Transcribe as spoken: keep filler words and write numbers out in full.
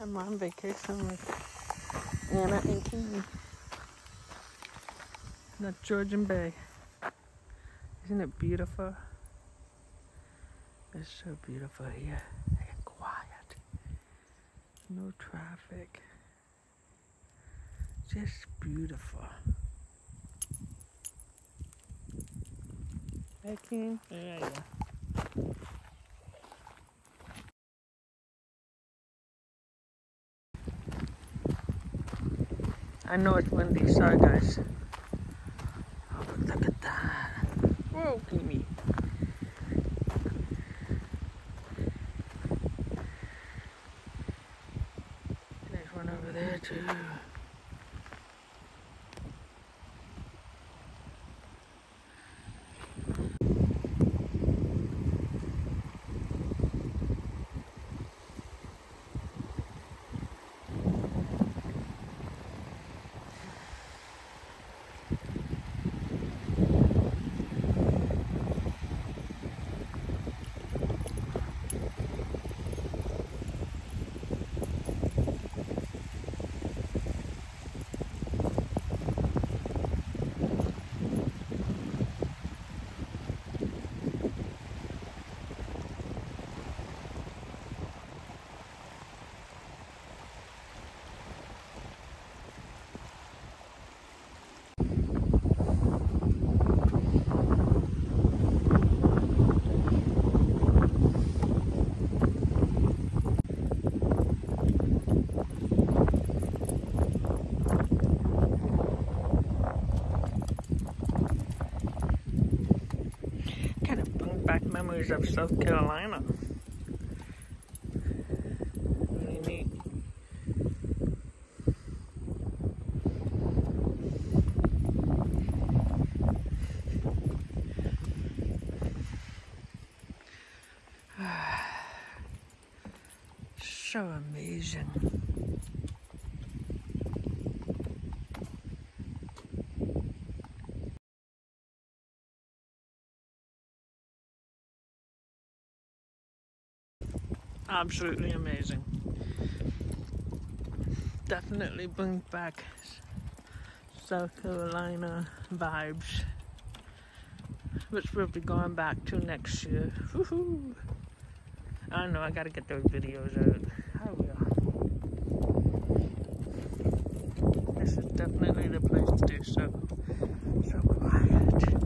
I'm on vacation with Anna and Kimi. Not Georgian Bay. Isn't it beautiful? It's so beautiful here. And quiet. No traffic. Just beautiful. Hey, King. There you go. I know it's windy. Sorry, guys. Oh, look at that. Whoa, Kimi. There's one over there, too. Back memories of South Carolina. Really neat. So amazing. Absolutely amazing. Definitely brings back South Carolina vibes, which we'll be going back to next year. Woohoo! I know I gotta get those videos out. I will. This is definitely the place to do so. So quiet.